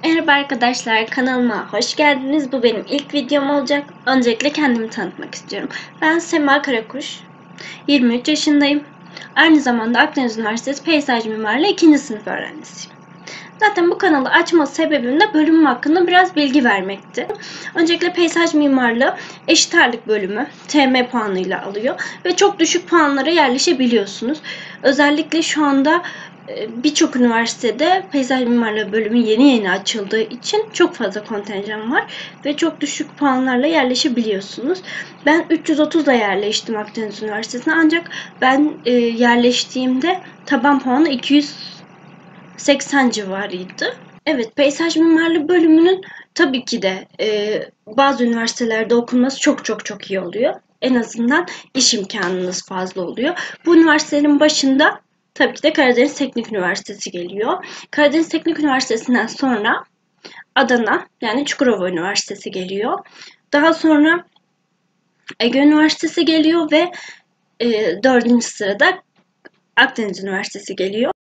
Merhaba arkadaşlar, kanalıma hoş geldiniz. Bu benim ilk videom olacak. Öncelikle kendimi tanıtmak istiyorum. Ben Sema Karakuş, 23 yaşındayım. Aynı zamanda Akdeniz Üniversitesi Peyzaj Mimarlığı 2. sınıf öğrencisiyim. Zaten bu kanalı açma sebebim de bölümüm hakkında biraz bilgi vermekti. Öncelikle peyzaj mimarlığı eşit ağırlık bölümü TM puanıyla alıyor ve çok düşük puanlara yerleşebiliyorsunuz. Özellikle şu anda birçok üniversitede peyzaj mimarlığı bölümü yeni açıldığı için çok fazla kontenjan var ve çok düşük puanlarla yerleşebiliyorsunuz. Ben 330'da yerleştim Akdeniz Üniversitesi'ne, ancak ben yerleştiğimde taban puanı 280 civarıydı. Evet, peyzaj mimarlığı bölümünün tabii ki de bazı üniversitelerde okunması çok iyi oluyor. En azından iş imkanınız fazla oluyor. Bu üniversitelerin başında tabii ki de Karadeniz Teknik Üniversitesi geliyor. Karadeniz Teknik Üniversitesi'nden sonra Adana, yani Çukurova Üniversitesi geliyor. Daha sonra Ege Üniversitesi geliyor ve 4. sırada Akdeniz Üniversitesi geliyor.